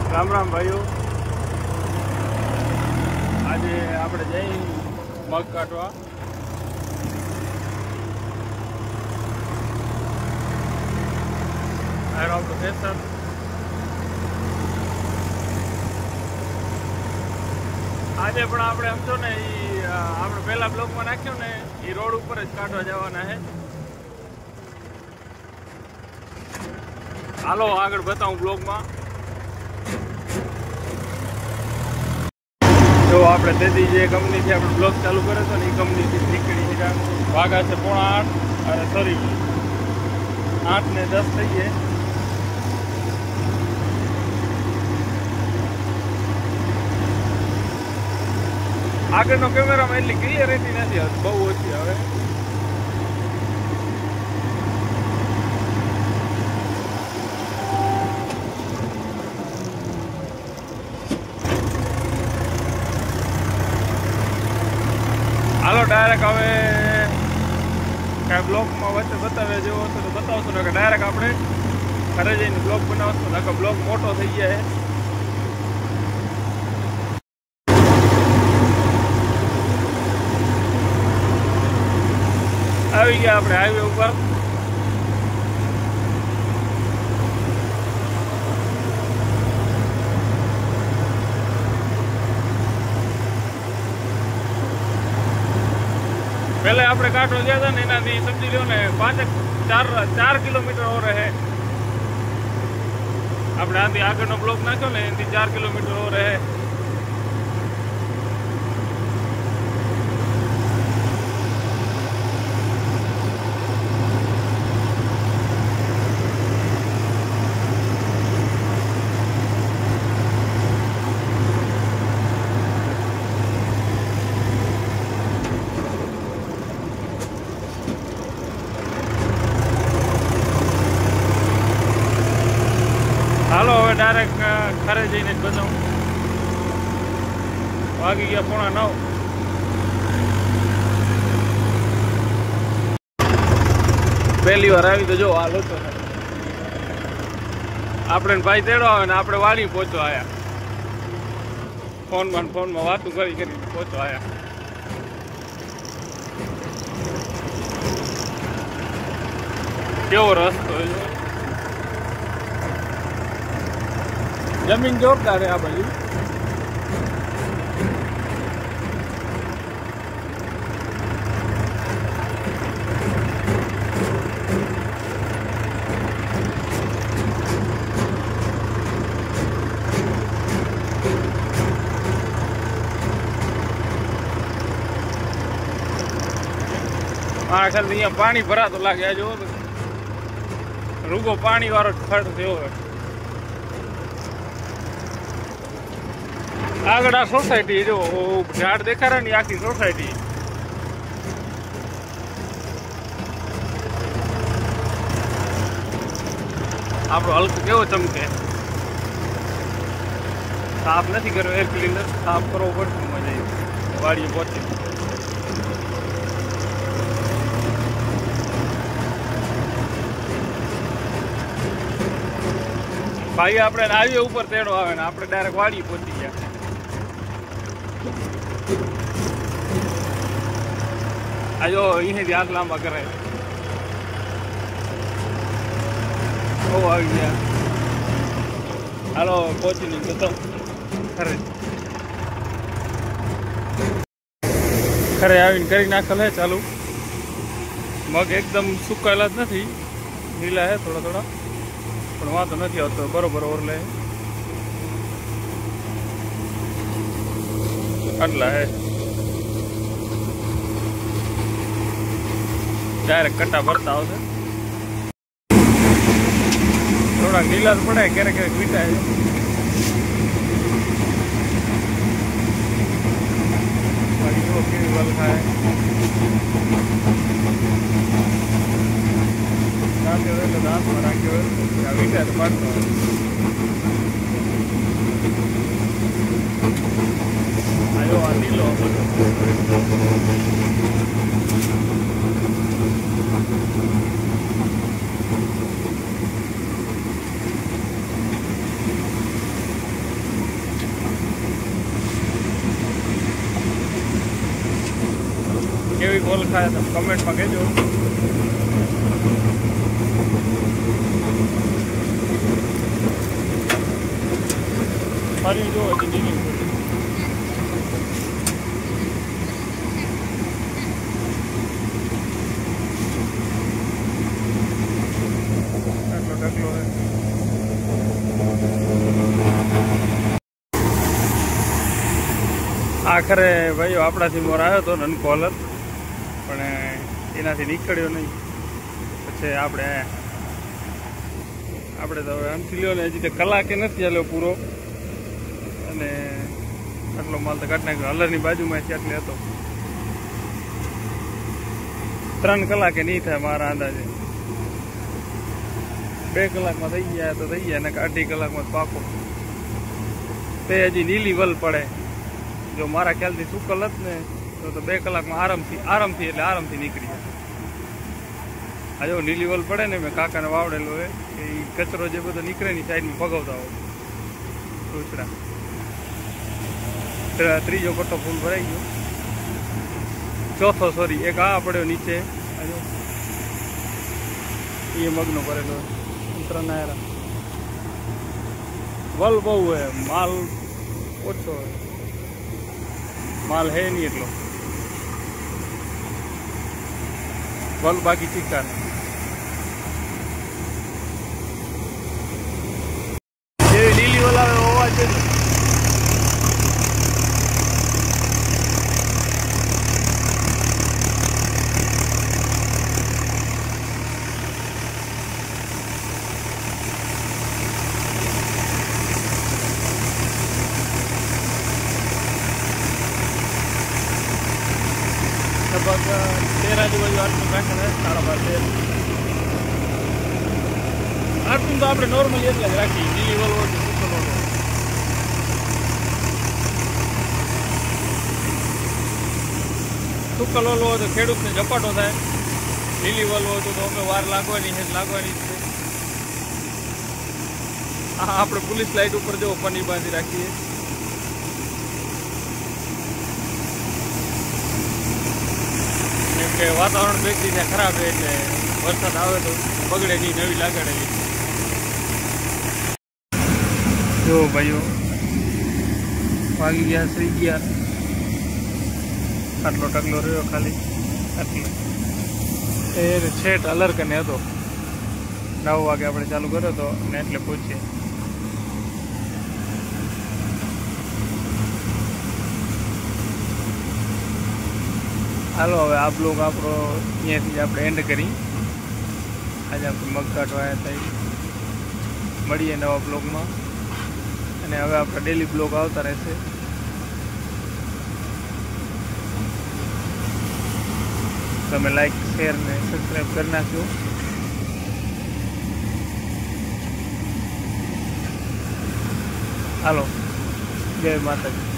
राम राम भाइयों। आज आप जई मग काटवा खेतर। आज पण આપણે સમજો ને આપણે પહેલા બ્લોકમાં નાખ્યો ને એ રોડ ઉપર જ કાઢવા જવાના છે। હાલો આગળ બતાવું બ્લોકમાં। जो આપણે તેદી જે કંપનીથી આપણે બ્લોક ચાલુ કર્યો હતો ને એ કંપનીથી નીકળી ગયા। વાગા છે 7:45 અને સોરી 8:10 થઈ ગયે। આગળનો કેમેરામાં એટલી ક્લિયરિટી નથી, બહુ ઓછી આવે। હાલો ડાયરેક્ટ હવે કાંઈ બ્લોગમાં વચ્ચે બતાવે જેવો હશે તો બતાવશું ને કે ડાયરેક્ટ આપણે ઘરે જઈને બ્લોગ બનાવશું ને કે બ્લોગ મોટો થઈ જાય। આવી ગયા આપણે હાઈવે ઉપર। पहले આપણે કાંઠો ગયા હતા ને એનાથી સમજી લો ને 4 કિલોમીટર ઓર રહે। આપણે આથી આગળનો બ્લોક નાખ્યો ને એનાથી 4 કિલોમીટર ઓર રહે। હાલો હવે ડાયરેક્ટ ઘરે જઈને જ બતાવું। વાગી ગયા 8:45। પહેલી વાર આવી તો જો હાલ હતો આપણે ભાઈ તેડો આવે ને આપણે વાડી પહોંચવા આવ્યા। ફોનમાં વાતું કરી પહોંચવા આવ્યા। કેવો રસ્તો जमीन जोरदार है आ बाजू। मारा ख्याल अँ पानी भरा तो लगे जो रूगो पानी वारो खड़ थो। આગળ આ સોસાયટી જો ઝાડ દેખાડે ને આખી સોસાયટી। આપણો હલ્ક કેવો ચમકે। સાફ નથી કર્યો, એર ક્લીનર સાફ કરવો પડશે મજા આવી વાડીએ પહોંચી। ભાઈ આપણે હાઈવે ઉપર તેડો આવે ને આપણે ડાયરેક્ટ વાડી પહોંચી ગયા। आजो અહીંથી હાથ લાંબા કરે। ઓ આવી ગયા। હાલો પહોંચીને બતાવું ખરે આવીને કરી નાખેલ હે ચાલુ। મગ એકદમ સુકાયેલા જ નથી, લીલા હે થોડા થોડા, પણ વાંધો નથી આવતો, બરોબર ઓરલે આટલા હે। डायरेक्ट कट्टा भरता हो थोड़ा गीला तो पड़े क्यारे क्यारे मीठा है। दांत में राख्यो मीठा तो पड़ता आयो आ नीलो કેવી ગોલ ખાય તમે કમેન્ટમાં કહેજો. ફરી જો હજી નીકળી ઢગલો હે. આખરે ભાઈઓ આપણાથી મોર આવ્યો હતો નન કોલર, પણ એનાથી નીકળ્યો નહીં. પછી આપણે તો હવે આમથી લ્યો ને હજી તો કલાકે નથી હાલ્યો પૂરો, અને આટલો માલ તો કાઢી નાખ્યો. હલરની બાજુમાં એટલે હતો. 3 કલાકે નહીં થાય મારા અંદાજે. 2 કલાકમાં થઈ ગયા તો થઈ ગયા, ને 2.5 કલાકમાં પાકો. તે હજી નીલી વલ પડે. જો મારા ખ્યાલથી સુકલ જ ને તો 2 કલાકમાં આરામથી નીકળી જશે. આ જો નીલી વલ પડે ને, મેં કાકાને વાવડેલો હોય એ કચરો જે બધો નીકળે ની સાઈડમાં ભગાવતા હોય રૂચડા. ત્રીજો કટ્ટો ફૂલ ભરાઈ ગયો. ચોથો સોરી એક આ પડ્યો નીચે, એ મગનો કરેલો. 3 આયરા વલ બહુ હે, માલ ઓછો હોય. માલ હે નહીં એટલો, વલ બાકી ચીકાર. જેવી લીલી વલ આવે હોવા છે. લગભગ 13 આજુબાજુ આટલું રાખે, 12:30. આટલું તો આપણે નોર્મલી એટલે જ રાખીએ. લીલી વલ હોય તો સુકલ હોય. સુકલ વલ હોય તો ખેડૂતને ઝપાટો થાય. લીલી વલ હોય તો અમે વાર લાગવાની છે જ છે. હા, આપણે પોલીસ લાઇટ ઉપર જો પની બાંધી રાખીએ. કે વાતાવરણ 2 દિવસ ખરાબ છે, એટલે વરસાદ આવે તો બગડે નહીં, નવી લાગડે. જો ભાઈઓ વાગી ગયા, સુઈ ગયા. આટલો ટકલો રહ્યો ખાલી. આટલો એ છેટ અલર કને હતો. 9 વાગે આપણે ચાલુ કર્યો હતો ને એટલે પહોંચીએ. હાલો હવે આ બ્લોગ આપણો અહીંયાથી જ આપણે એન્ડ કરી. આજે આપણે મગ કાઢવા આવ્યા હતા. મળીએ નવા બ્લોગમાં, અને હવે આપણા ડેલી બ્લોગ આવતા રહેશે. તમે લાઈક, શેર ને સબસ્ક્રાઈબ કરી નાખજો. હાલો, જય માતાજી.